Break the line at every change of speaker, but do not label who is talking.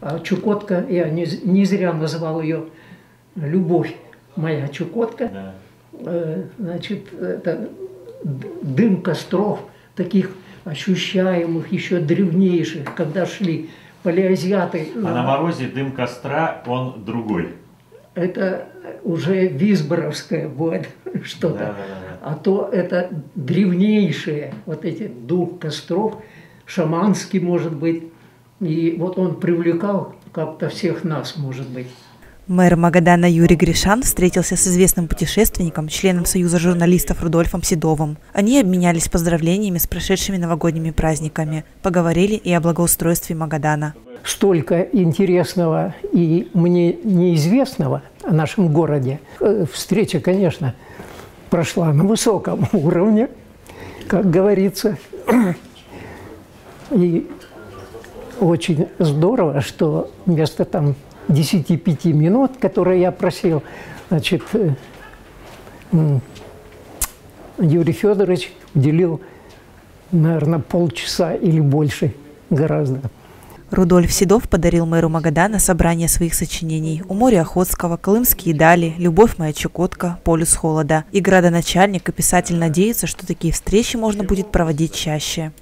А Чукотка, я не зря назвал ее «Любовь моя Чукотка». Да. Значит, это дым костров, таких ощущаемых, еще древнейших, когда шли палеазиаты.
А на морозе дым костра, он другой.
Это уже визборовское будет что-то. Да. А то это древнейшие, вот эти дух костров, шаманский, может быть. И вот он привлекал как-то всех нас, может быть.
Мэр Магадана Юрий Гришан встретился с известным путешественником, членом Союза журналистов Рудольфом Седовым. Они обменялись поздравлениями с прошедшими новогодними праздниками, поговорили и о благоустройстве Магадана.
Столько интересного и мне неизвестного о нашем городе. Встреча, конечно, прошла на высоком уровне, как говорится. И очень здорово, что вместо там 10-5 минут, которые я просил, значит, Юрий Федорович уделил, наверное, полчаса или больше гораздо.
Рудольф Седов подарил мэру Магадана собрание своих сочинений «У моря Охотского», «Колымские дали», «Любовь моя Чукотка», «Полюс холода». И градоначальник и писатель надеются, что такие встречи можно будет проводить чаще.